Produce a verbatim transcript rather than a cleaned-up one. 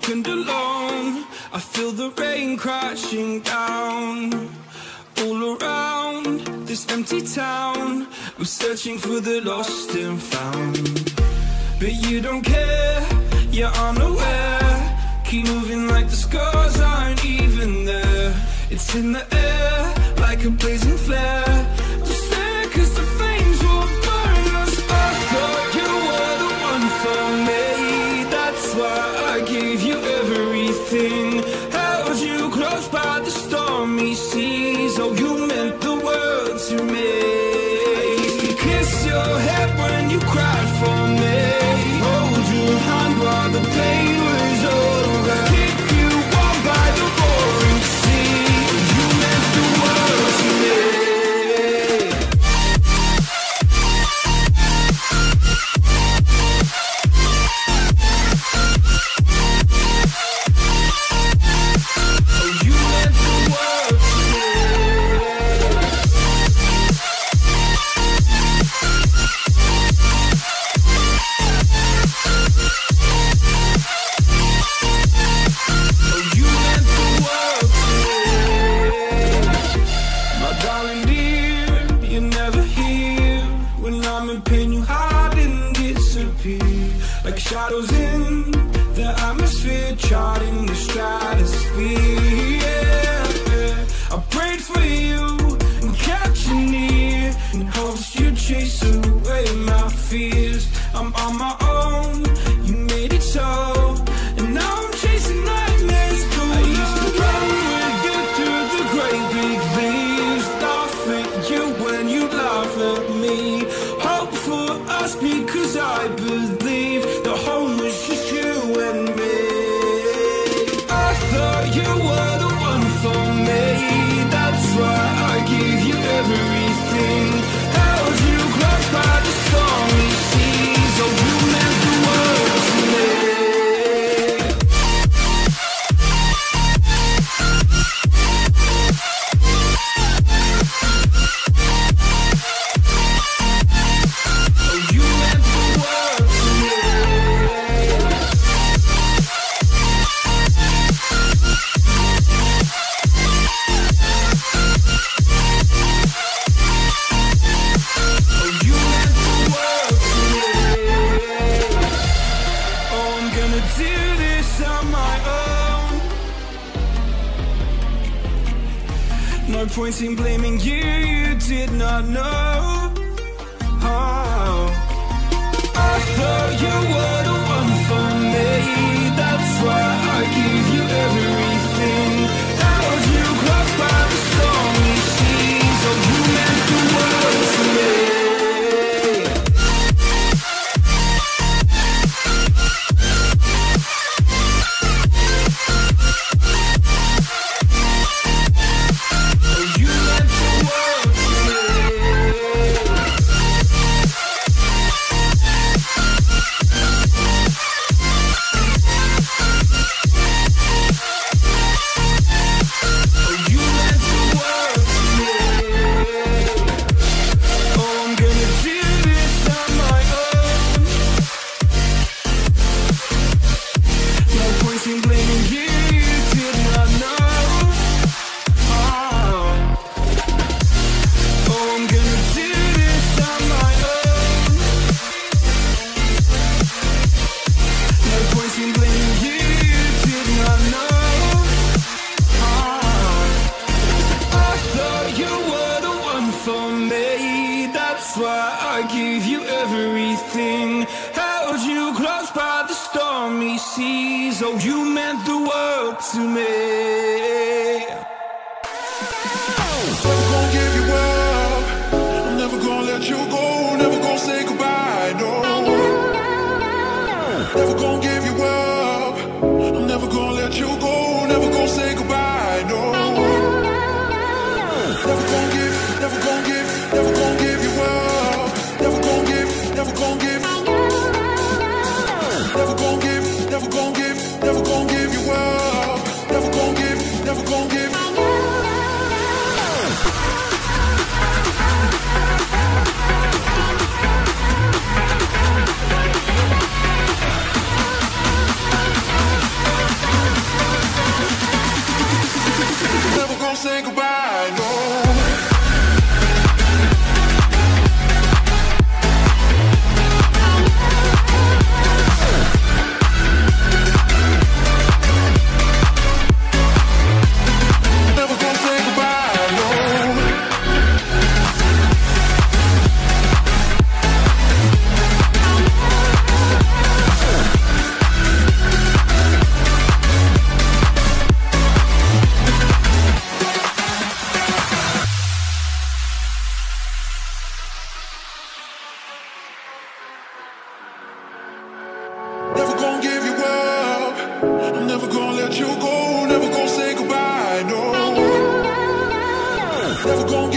and alone. I feel the rain crashing down all around this empty town. I'm searching for the lost and found, but you don't care, you're unaware. Keep moving like the scars aren't even there. It's in the air like a blazing flare. Just stare cause the flames will burn us. I thought you were the one for me, that's why I gave you everything. Held you close by the stormy seas. Oh, you meant the world to me. I used to kiss your head when you cried for me, hold your hand while the pain was over, keep you warm by the roaring sea. You meant the world to me. Like shadows in the atmosphere, charting the stratosphere. Yeah. I prayed for you and kept you near in hopes you'd chase away my fears. I'm on my own, you made it so, and now I'm chasing nightmares too. I used to run with you through the great big leaves, laugh at you when you laugh at me, hope for us because I believe the home was just you and me. I thought you were the one for me, that's why I gave you everything. Held you close by the stormy seas. Oh, you meant the world to me. No point in blaming you, you did not know. Oh, I thought you were the one for me, that's why I gave you everything. Held you close by the stormy seas. Oh, you meant the world to me. Oh, you meant the world to me. Never gonna give you up, I'm never gonna let you go, never gonna say goodbye, no. Never gonna give you up, I'm never gonna let you go, never gonna say goodbye, no. Never gonna give, never gonna give, never gonna give you up, never gonna give, never gonna give, never gonna give, never gonna give, never gonna give you up, never gonna give, never gonna gonna say goodbye, no. Never gonna give you up. I'm never gonna let you go. Never gonna say goodbye, no. Never gonna